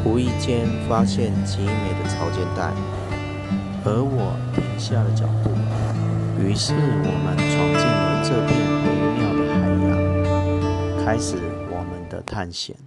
无意间发现极美的潮间带，而我停下了脚步。于是我们闯进了这片微妙的海洋，开始我们的探险。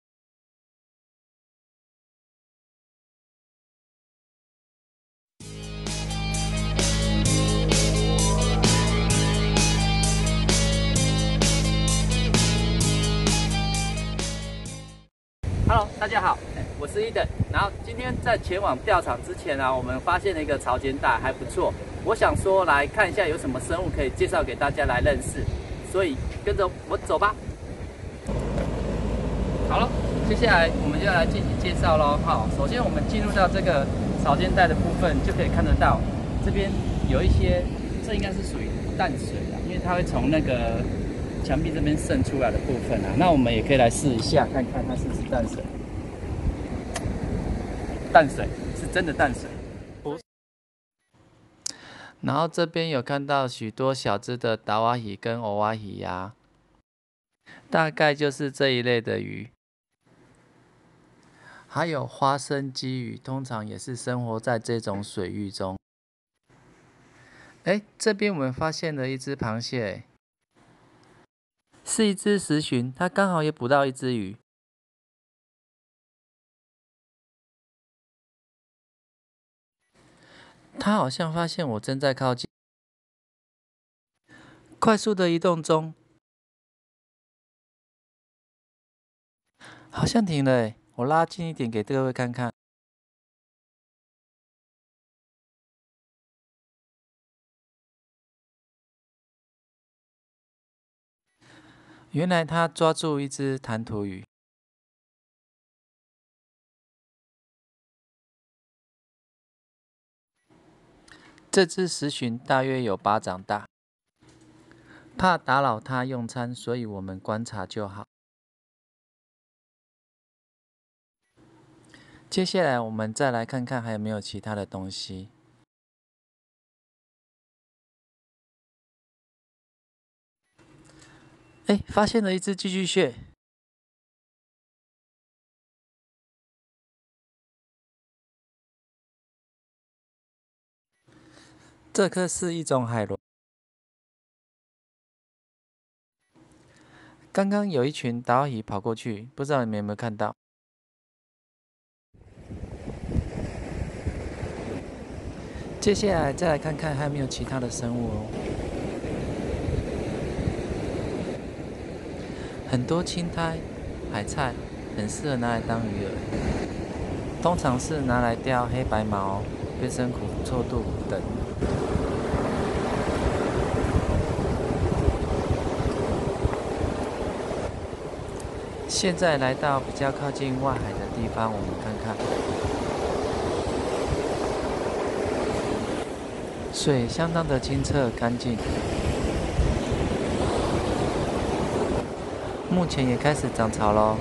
Hello， 大家好，我是伊登。然后今天在前往钓场之前啊，我们发现了一个潮间带，还不错。我想说来看一下有什么生物可以介绍给大家来认识，所以跟着我走吧。好了，接下来我们就要来进行介绍咯。好，首先我们进入到这个潮间带的部分，就可以看得到这边有一些，这应该是属于淡水啦，因为它会从那个墙壁这边渗出来的部分啊，那我们也可以来试一下，看看它是不是淡水。淡水是真的淡水。然后这边有看到许多小只的达瓦鱼跟欧瓦鱼呀，大概就是这一类的鱼。还有花生鲫鱼，通常也是生活在这种水域中。哎，这边我们发现了一只螃蟹。是一只石鲟，它刚好也捕到一只鱼。它好像发现我正在靠近，快速的移动中，好像停了诶，我拉近一点给各位看看。原来它抓住一只弹涂鱼。这只石鲟大约有巴掌大，怕打扰它用餐，所以我们观察就好。接下来我们再来看看还有没有其他的东西。哎，发现了一只寄居蟹。这颗是一种海螺。刚刚有一群达瓦鱼跑过去，不知道你们有没有看到？接下来再来看看还有没有其他的生物哦。很多青苔、海菜，很适合拿来当鱼饵，通常是拿来钓黑白毛、变身苦、臭肚等。现在来到比较靠近外海的地方，我们看看，水相当的清澈干净。目前也开始涨潮咯。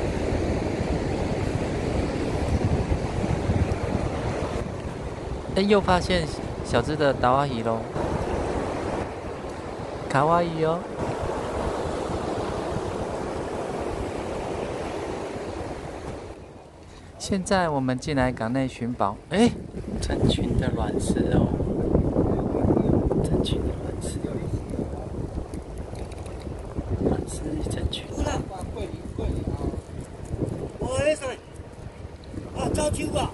哎，又发现小只的达瓦鱼咯，卡哇伊哦。现在我们进来港内寻宝，哎，成群的卵石哦，成群的卵石，卵石一整群。 我那谁，啊，招秋吧，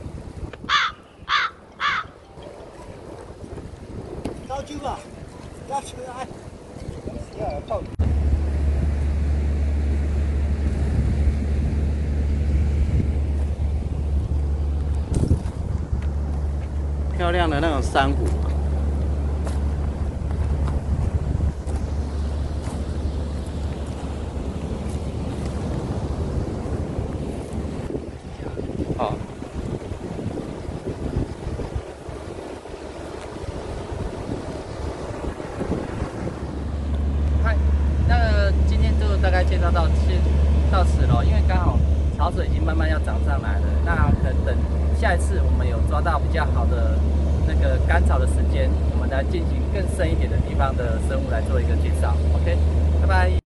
招秋吧，招秋来，要招。漂亮的那种珊瑚。 好。嗨，那个今天就大概介绍到此了，因为刚好潮水已经慢慢要涨上来了，那可能等下一次我们有抓到比较好的那个干潮的时间，我们来进行更深一点的地方的生物来做一个介绍。OK， 拜拜。